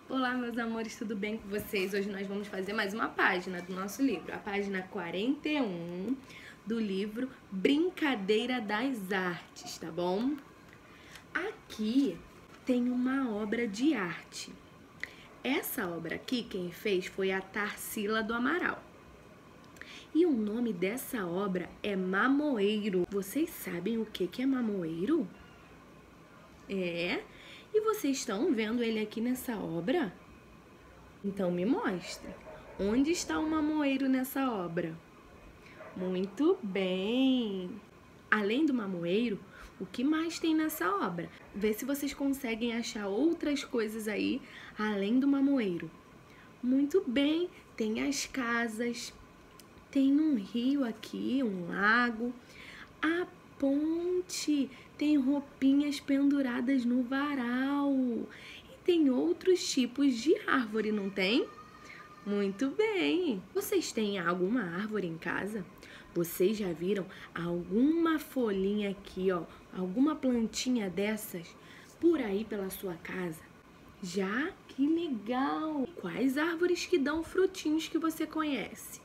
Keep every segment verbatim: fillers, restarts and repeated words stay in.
Olá, meus amores, tudo bem com vocês? Hoje nós vamos fazer mais uma página do nosso livro, a página quarenta e um do livro Brincadeira das Artes, tá bom? Aqui tem uma obra de arte. Essa obra aqui, quem fez foi a Tarsila do Amaral. E o nome dessa obra é Mamoeiro. Vocês sabem o que que é mamoeiro? É... E vocês estão vendo ele aqui nessa obra? Então me mostre. Onde está o mamoeiro nessa obra? Muito bem! Além do mamoeiro, o que mais tem nessa obra? Vê se vocês conseguem achar outras coisas aí além do mamoeiro. Muito bem! Tem as casas, tem um rio aqui, um lago, a ponte, tem roupinhas penduradas no varal e tem outros tipos de árvore, não tem? Muito bem! Vocês têm alguma árvore em casa? Vocês já viram alguma folhinha aqui, ó, alguma plantinha dessas por aí pela sua casa? Já? Que legal! Quais árvores que dão frutinhos que você conhece?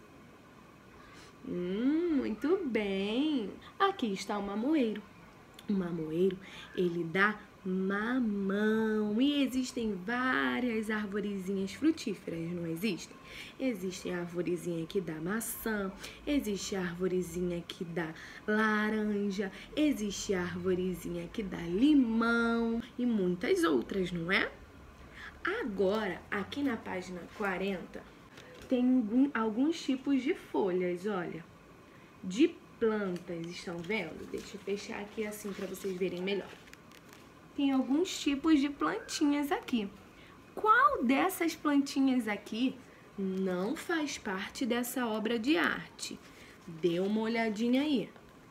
Hum, muito bem! Aqui está o mamoeiro. O mamoeiro, ele dá mamão e existem várias arvorezinhas frutíferas, não existem? Existe a arvorezinha que dá maçã, existe a arvorezinha que dá laranja, existe a arvorezinha que dá limão e muitas outras, não é? Agora, aqui na página quarenta, tem alguns tipos de folhas, olha, de plantas, estão vendo? Deixa eu fechar aqui assim para vocês verem melhor. Tem alguns tipos de plantinhas aqui. Qual dessas plantinhas aqui não faz parte dessa obra de arte? Dê uma olhadinha aí.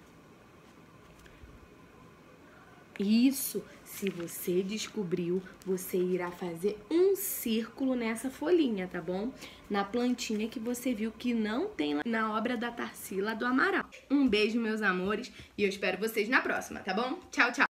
Isso, se você descobriu, você irá fazer um círculo nessa folhinha, tá bom? Na plantinha que você viu que não tem na obra da Tarsila do Amaral. Um beijo, meus amores, e eu espero vocês na próxima, tá bom? Tchau, tchau!